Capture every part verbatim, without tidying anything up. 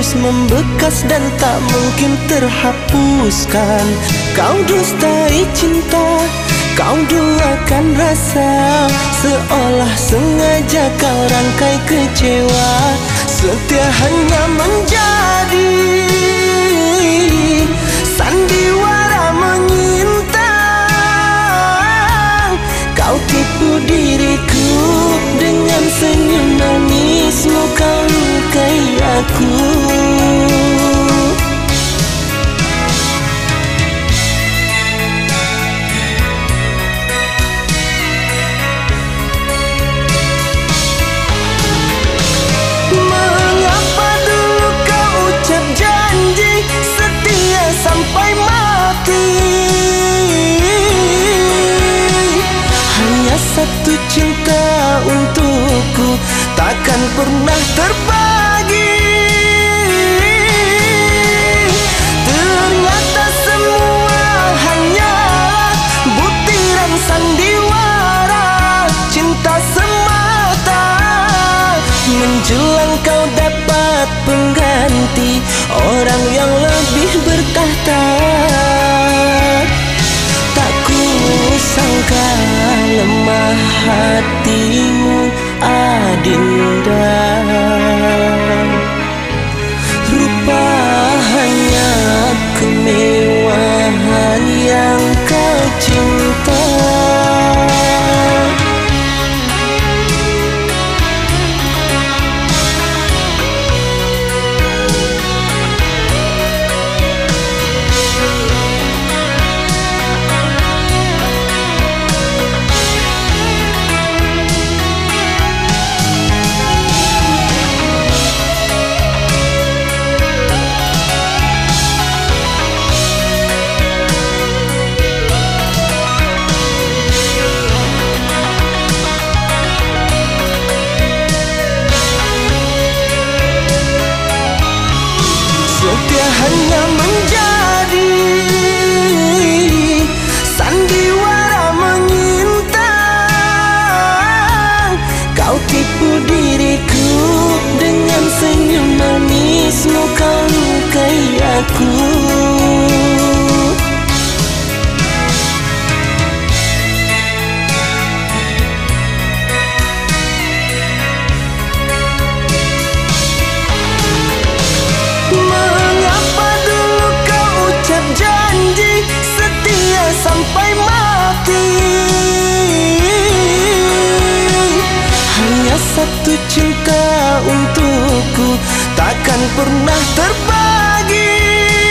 terus membekas dan tak mungkin terhapuskan. Kau dustai cinta, kau duakan rasa, seolah sengaja kau rangkai kecewa. Setia hanya menjadi sandiwara menyinta. Kau tipu diriku dengan senyum manismu, kau lukai aku. Mengapa dulu kau ucap janji setia sampai mati? Hanya satu cinta untukku, takkan pernah terbagi. Ternyata semua hanya butiran sandiwara cinta semata. Menjelang kau dapat pengganti, orang yang lebih bertahta. Tak kusangka lemah hatimu, Adinda. Rupa hanya kemewahan yang kau cinta. Setia hanya menjadi sandiwara menyinta. Kau tipu diriku dengan senyum manismu, kau lukai aku. Sampai mati, hanya satu cinta untukku, takkan pernah terbagi.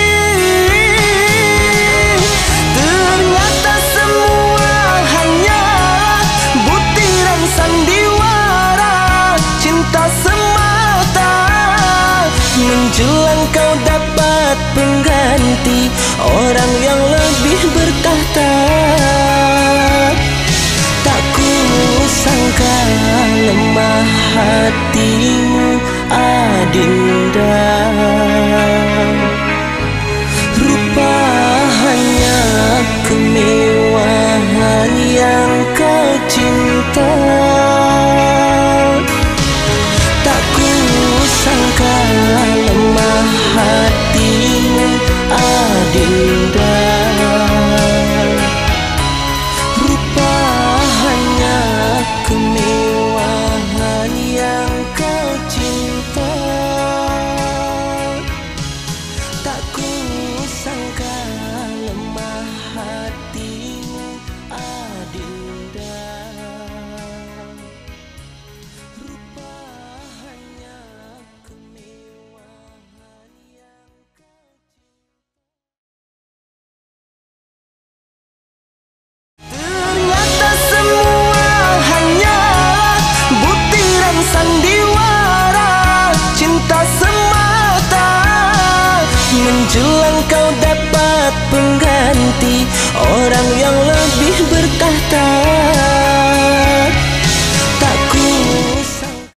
Ternyata semua hanya butiran sandiwara cinta semata. Menjelang kau dapat pengganti, orang yang lebih bertahta. Tak kusangka lemah hatimu, Adinda. Rupa hanya kemewahan yang kau cinta. Tak kusangka lemah hatimu, Adinda. Rupa hanya kemewahan yang kau cinta. Tak kusangka lemah hatimu, Adinda. Rupa hanya kemewahan yang kau cinta. Ternyata semua hanya butiran sandiwara cinta semata. Menjelang kau